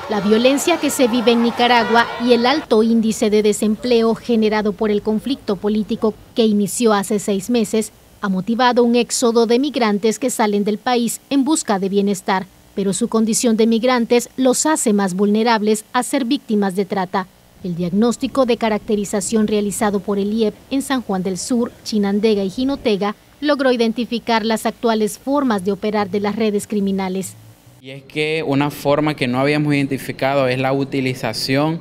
La violencia que se vive en Nicaragua y el alto índice de desempleo generado por el conflicto político que inició hace 6 meses ha motivado un éxodo de migrantes que salen del país en busca de bienestar, pero su condición de migrantes los hace más vulnerables a ser víctimas de trata. El diagnóstico de caracterización realizado por el IEP en San Juan del Sur, Chinandega y Jinotega logró identificar las actuales formas de operar de las redes criminales. Y es que una forma que no habíamos identificado es la utilización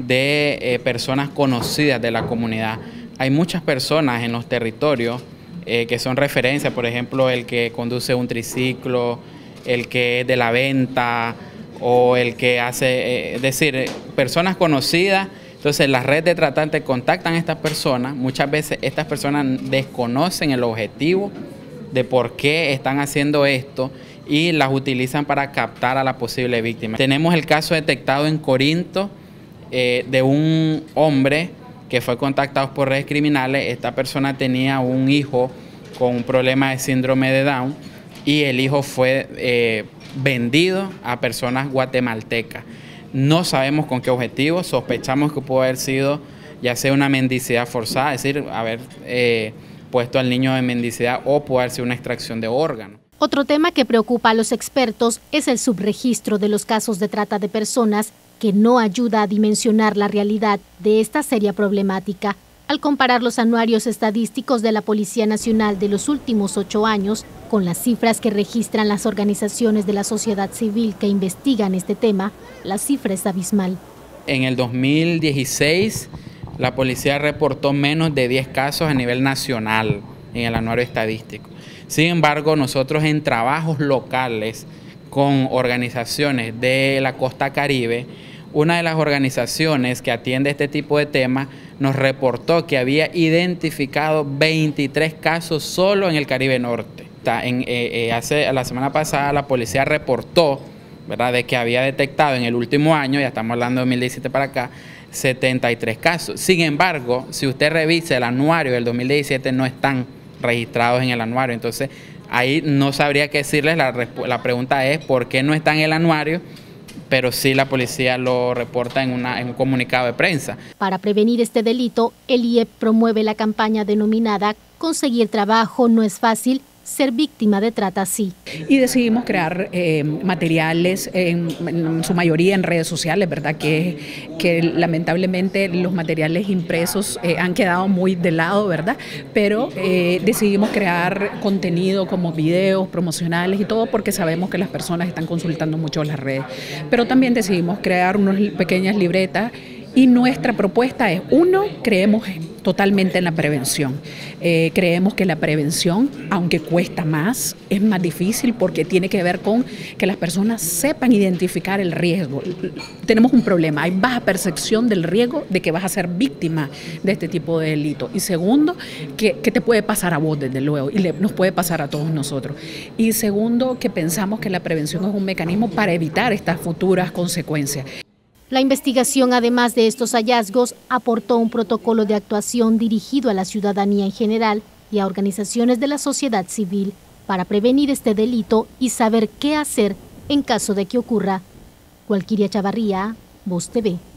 de personas conocidas de la comunidad. Hay muchas personas en los territorios que son referencias, por ejemplo, el que conduce un triciclo, el que es de la venta o el que hace, es decir, personas conocidas. Entonces las redes de tratantes contactan a estas personas, muchas veces estas personas desconocen el objetivo de por qué están haciendo esto y las utilizan para captar a la posible víctima. Tenemos el caso detectado en Corinto de un hombre que fue contactado por redes criminales. Esta persona tenía un hijo con un problema de síndrome de Down y el hijo fue vendido a personas guatemaltecas. No sabemos con qué objetivo, sospechamos que pudo haber sido ya sea una mendicidad forzada, es decir, haber puesto al niño en mendicidad o pudo haber sido una extracción de órganos. Otro tema que preocupa a los expertos es el subregistro de los casos de trata de personas, que no ayuda a dimensionar la realidad de esta seria problemática. Al comparar los anuarios estadísticos de la Policía Nacional de los últimos 8 años con las cifras que registran las organizaciones de la sociedad civil que investigan este tema, la cifra es abismal. En el 2016, la policía reportó menos de 10 casos a nivel nacional en el anuario estadístico. Sin embargo, nosotros en trabajos locales con organizaciones de la costa caribe, una de las organizaciones que atiende este tipo de temas nos reportó que había identificado 23 casos solo en el Caribe Norte. La semana pasada la policía reportó, ¿verdad?, de que había detectado en el último año, ya estamos hablando de 2017 para acá, 73 casos. Sin embargo, si usted revisa el anuario del 2017, no están registrados en el anuario. Entonces, ahí no sabría qué decirles. La pregunta es ¿por qué no está en el anuario? Pero sí la policía lo reporta en un comunicado de prensa. Para prevenir este delito, el IEP promueve la campaña denominada Conseguir trabajo no es fácil, ser víctima de trata sí. Y decidimos crear materiales, en su mayoría en redes sociales, ¿verdad? Que lamentablemente los materiales impresos han quedado muy de lado, ¿verdad? Pero decidimos crear contenido como videos promocionales y todo porque sabemos que las personas están consultando mucho las redes. Pero también decidimos crear unas pequeñas libretas. Y nuestra propuesta es, uno, creemos totalmente en la prevención. Creemos que la prevención, aunque cuesta más, es más difícil porque tiene que ver con que las personas sepan identificar el riesgo. Tenemos un problema, hay baja percepción del riesgo de que vas a ser víctima de este tipo de delito. Y segundo, que te puede pasar a vos, desde luego, y nos puede pasar a todos nosotros. Y segundo, que pensamos que la prevención es un mecanismo para evitar estas futuras consecuencias. La investigación, además de estos hallazgos, aportó un protocolo de actuación dirigido a la ciudadanía en general y a organizaciones de la sociedad civil para prevenir este delito y saber qué hacer en caso de que ocurra. Walkiria Chavarría, Voz TV.